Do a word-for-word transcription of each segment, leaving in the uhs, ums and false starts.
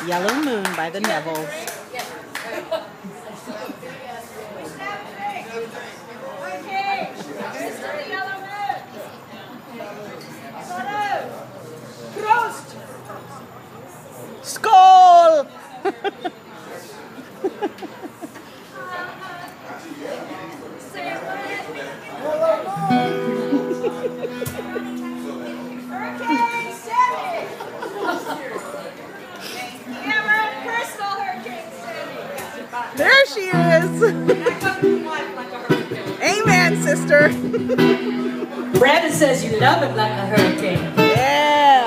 Yellow Moon by the Nevilles. Skål! There she is. Amen, sister. Brannan says you love it like a hurricane. Yeah.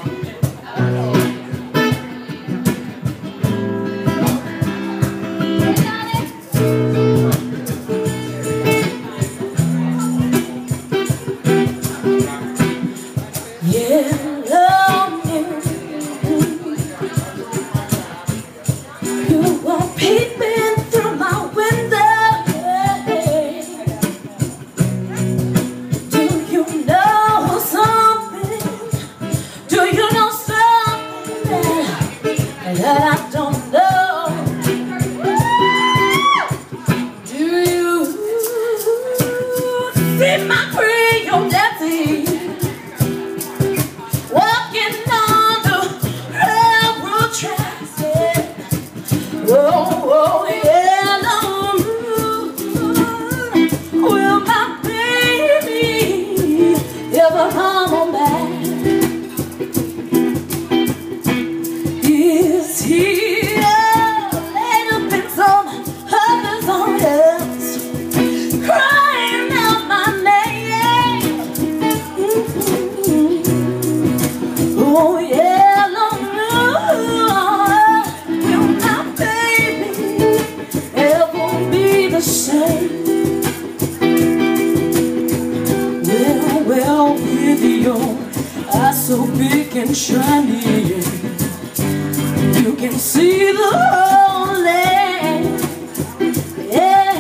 So big and shiny, you can see the whole land. Yeah.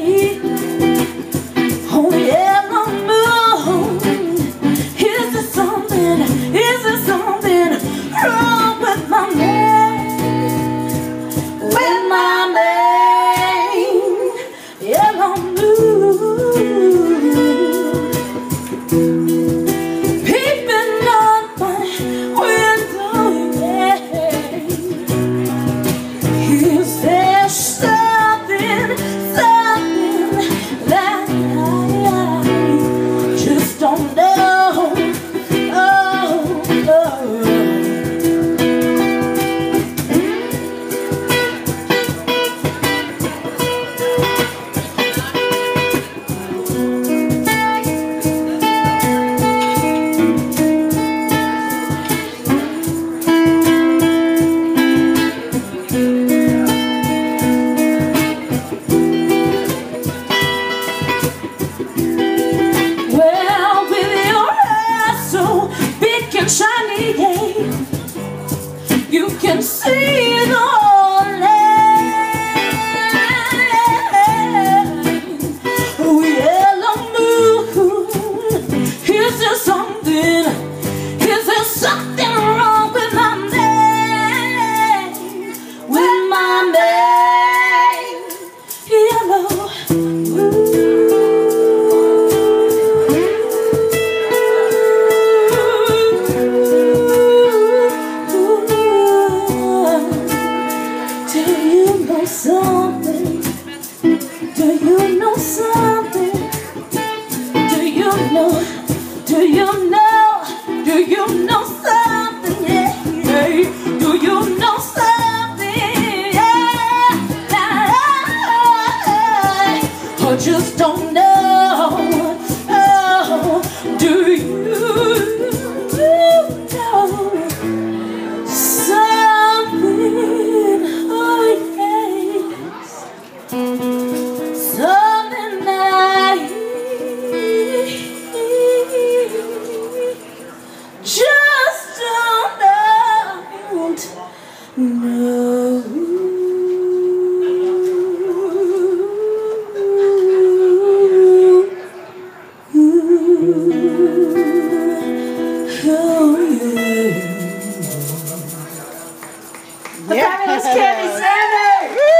Oh, yellow moon, is there something, is there something wrong with my man? With my man, yellow moon. Shiny, you can see the whole land. Oh, yellow moon, is there something, is there something wrong with my man? With my man, yellow moon. Something, do you know something? Do you know, do you know, do you know something? Yeah, yeah. Do you know something? Yeah, I just don't know. Oh, do you know something? Something I just don't know. Oh, yeah. The fabulous Candice Sanders!